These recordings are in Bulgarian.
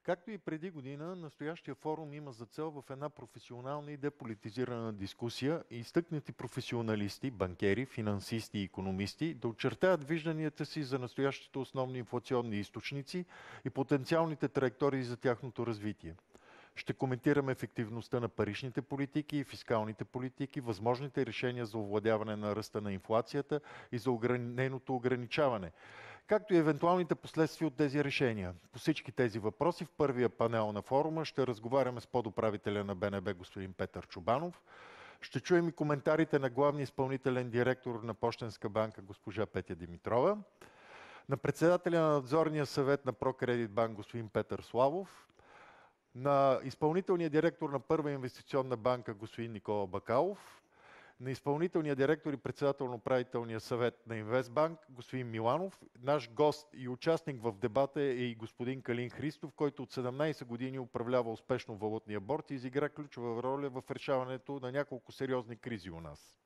Както и преди година, настоящия форум има за цел в една професионална и деполитизирана дискусия и изтъкнати професионалисти, банкери, финансисти и икономисти да очертаят вижданията си за настоящите основни инфлационни източници и потенциалните траектории за тяхното развитие. Ще коментираме ефективността на паричните политики и фискалните политики, възможните решения за овладяване на ръста на инфлацията и за нейното ограничаване, както и евентуалните последствия от тези решения. По всички тези въпроси в първия панел на форума ще разговаряме с подуправителя на БНБ господин Петър Чобанов. Ще чуем и коментарите на главния изпълнителен директор на Пощенска банка госпожа Петя Димитрова, на председателя на надзорния съвет на Прокредит банк господин Петър Славов, на изпълнителния директор на Първа инвестиционна банка господин Никола Бакалов, на изпълнителния директор и председател на управителния съвет на Инвестбанк господин Миланов. Наш гост и участник в дебата е и господин Калин Христов, който от 17 години управлява успешно валутния борд и изигра ключова роля в решаването на няколко сериозни кризи у нас.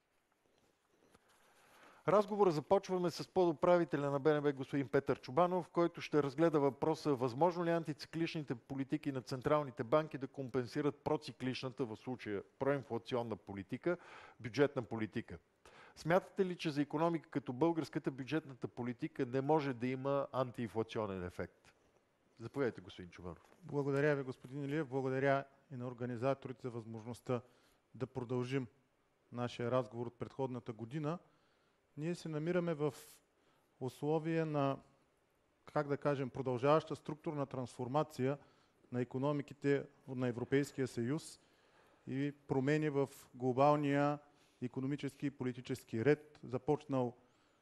Разговора започваме с подуправителя на БНБ господин Петър Чобанов, който ще разгледа въпроса възможно ли антицикличните политики на централните банки да компенсират процикличната, в случая проинфлационна политика, бюджетна политика. Смятате ли, че за икономика като българската бюджетната политика не може да има антиинфлационен ефект? Заповядайте, господин Чобанов. Благодаря ви, господин Илиев. Благодаря и на организаторите за възможността да продължим нашия разговор от предходната година. Ние се намираме в условия на, как да кажем, продължаваща структурна трансформация на икономиките на Европейския съюз и промени в глобалния икономически и политически ред, започнал,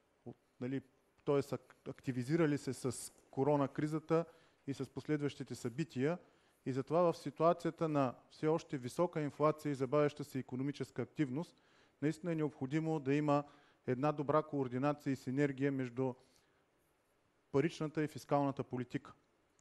т.е. активизирали се с коронакризата и с последващите събития. И затова в ситуацията на все още висока инфлация и забавяща се икономическа активност, наистина е необходимо да има една добра координация и синергия между паричната и фискалната политика.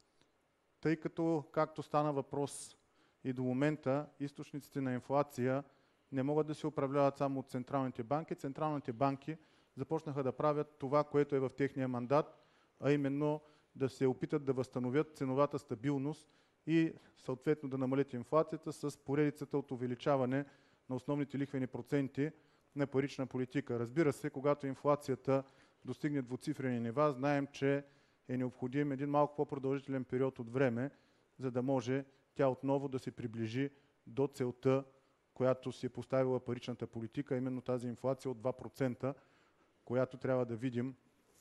Тъй като, както стана въпрос и до момента, източниците на инфлация не могат да се управляват само от централните банки. Централните банки започнаха да правят това, което е в техния мандат, а именно да се опитат да възстановят ценовата стабилност и съответно да намалят инфлацията с поредицата от увеличаване на основните лихвени проценти на парична политика. Разбира се, когато инфлацията достигне двуцифрени нива, знаем, че е необходим един малко по-продължителен период от време, за да може тя отново да се приближи до целта, която си е поставила паричната политика, именно тази инфлация от 2%, която трябва да видим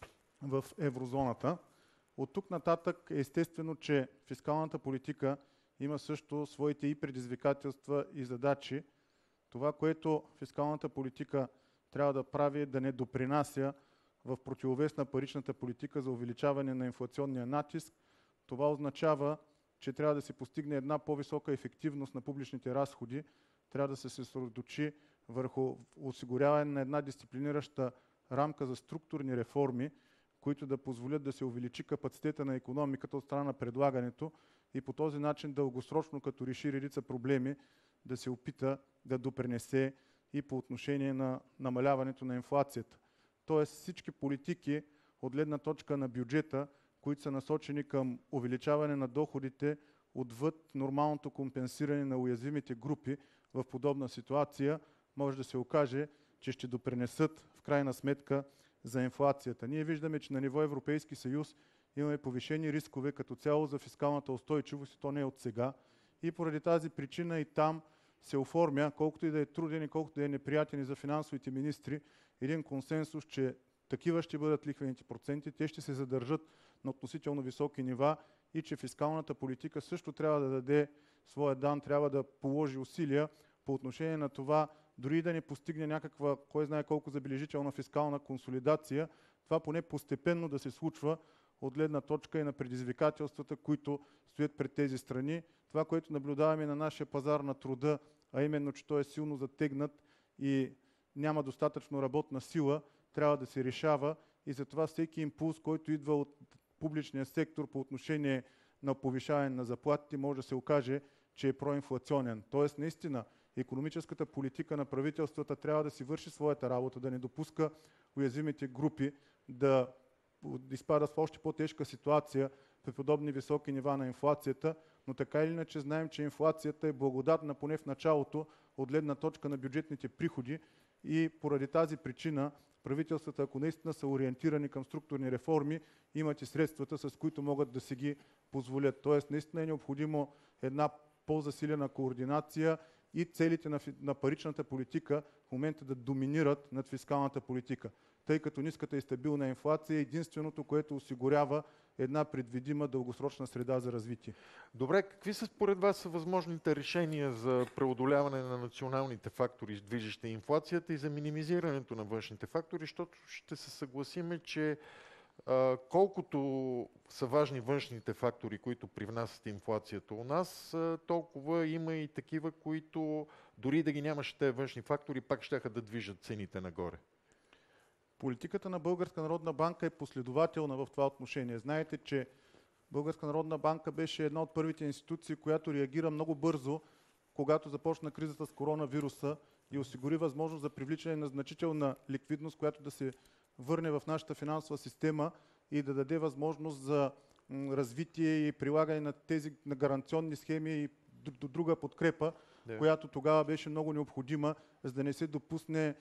в еврозоната. От тук нататък е естествено, че фискалната политика има също своите и предизвикателства и задачи. Това, което фискалната политика трябва да прави, е да не допринася в противовес на паричната политика за увеличаване на инфлационния натиск. Това означава, че трябва да се постигне една по-висока ефективност на публичните разходи, трябва да се съсредоточи върху осигуряване на една дисциплинираща рамка за структурни реформи, които да позволят да се увеличи капацитета на икономиката от страна на предлагането и по този начин дългосрочно, като реши редица проблеми, да се опита да допринесе и по отношение на намаляването на инфлацията. Тоест всички политики от гледна точка на бюджета, които са насочени към увеличаване на доходите отвъд нормалното компенсиране на уязвимите групи в подобна ситуация, може да се окаже, че ще допринесат в крайна сметка за инфлацията. Ние виждаме, че на ниво Европейски съюз имаме повишени рискове като цяло за фискалната устойчивост и то не от сега. И поради тази причина и там се оформя, колкото и да е труден и колкото да е неприятен и за финансовите министри, един консенсус, че такива ще бъдат лихвените проценти, те ще се задържат на относително високи нива и че фискалната политика също трябва да даде своя дан, трябва да положи усилия по отношение на това, дори да не постигне някаква, кой знае колко забележителна фискална консолидация, това поне постепенно да се случва от гледна точка и на предизвикателствата, които стоят пред тези страни. Това, което наблюдаваме на нашия пазар на труда, а именно, че той е силно затегнат и няма достатъчно работна сила, трябва да се решава и затова всеки импулс, който идва от публичния сектор по отношение на повишаване на заплатите, може да се окаже, че е проинфлационен. Тоест, наистина, икономическата политика на правителствата трябва да си върши своята работа, да не допуска уязвимите групи да изпадат в още по-тежка ситуация при подобни високи нива на инфлацията, но така или иначе знаем, че инфлацията е благодатна поне в началото от гледна точка на бюджетните приходи и поради тази причина правителствата, ако наистина са ориентирани към структурни реформи, имат и средствата, с които могат да си ги позволят. Тоест наистина е необходимо една по-засилена координация и целите на паричната политика в момента да доминират над фискалната политика, тъй като ниската и стабилна инфлация е единственото, което осигурява една предвидима дългосрочна среда за развитие. Добре, какви са според вас са възможните решения за преодоляване на националните фактори, движещи инфлацията и за минимизирането на външните фактори, защото ще се съгласиме, че колкото са важни външните фактори, които привнасят инфлацията у нас, толкова има и такива, които дори да ги нямаше тези външни фактори, пак щяха да движат цените нагоре. Политиката на Българска народна банка е последователна в това отношение. Знаете, че Българска народна банка беше една от първите институции, която реагира много бързо, когато започна кризата с коронавируса и осигури възможност за привличане на значителна ликвидност, която да се върне в нашата финансова система и да даде възможност за развитие и прилагане на тези на гаранционни схеми и друга подкрепа, която тогава беше много необходима, за да не се допусне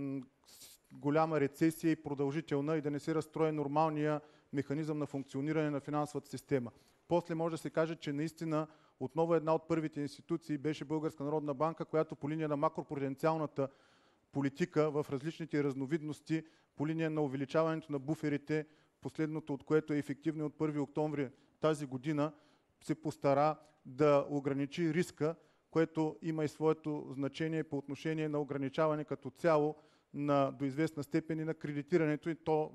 голяма рецесия и продължителна и да не се разстрои нормалния механизъм на функциониране на финансовата система. После може да се каже, че наистина отново една от първите институции беше Българска народна банка, която по линия на макропруденциалната политика в различните разновидности, по линия на увеличаването на буферите, последното от което е ефективно от 1 октомври тази година, се постара да ограничи риска, което има и своето значение по отношение на ограничаване като цяло до известна степен и на кредитирането, и то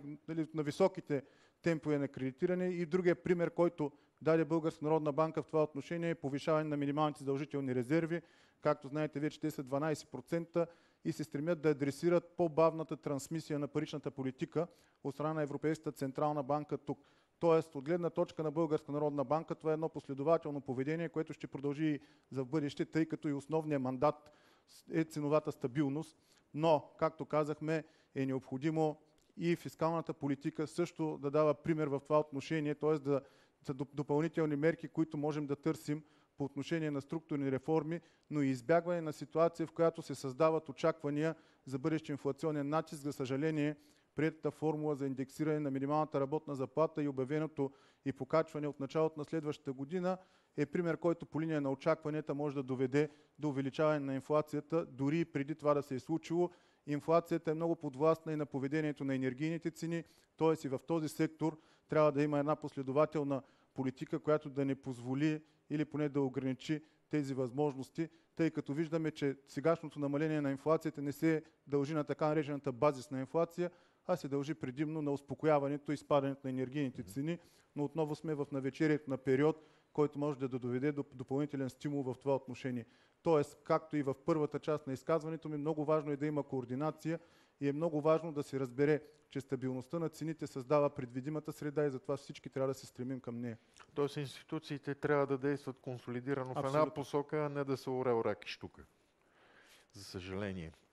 на високите темпове на кредитиране. И другия пример, който даде Българска народна банка в това отношение, е повишаване на минималните задължителни резерви. Както знаете, вече те са 12% и се стремят да адресират по-бавната трансмисия на паричната политика от страна на Европейската централна банка тук. Тоест, от гледна точка на Българска народна банка, това е едно последователно поведение, което ще продължи и за бъдеще, тъй като и основният мандат е ценовата стабилност. Но, както казахме, е необходимо и фискалната политика също да дава пример в това отношение, т.е. за допълнителни мерки, които можем да търсим по отношение на структурни реформи, но и избягване на ситуация, в която се създават очаквания за бъдещ инфлационен натиск. За съжаление, приетата формула за индексиране на минималната работна заплата и обявеното и покачване от началото на следващата година е пример, който по линия на очакванията може да доведе до увеличаване на инфлацията, дори и преди това да се е случило. Инфлацията е много подвластна и на поведението на енергийните цени, т.е. и в този сектор трябва да има една последователна политика, която да не позволи или поне да ограничи тези възможности, тъй като виждаме, че сегашното намаление на инфлацията не се дължи на така наречената базисна инфлация, а се дължи предимно на успокояването и спадането на енергийните цени, но отново сме в навечерието на период, който може да доведе до допълнителен стимул в това отношение. Тоест, както и в първата част на изказването ми, много важно е да има координация и е много важно да се разбере, че стабилността на цените създава предвидимата среда и затова всички трябва да се стремим към нея. Тоест институциите трябва да действат консолидирано в една посока, а не да са орел, рак и щука. За съжаление.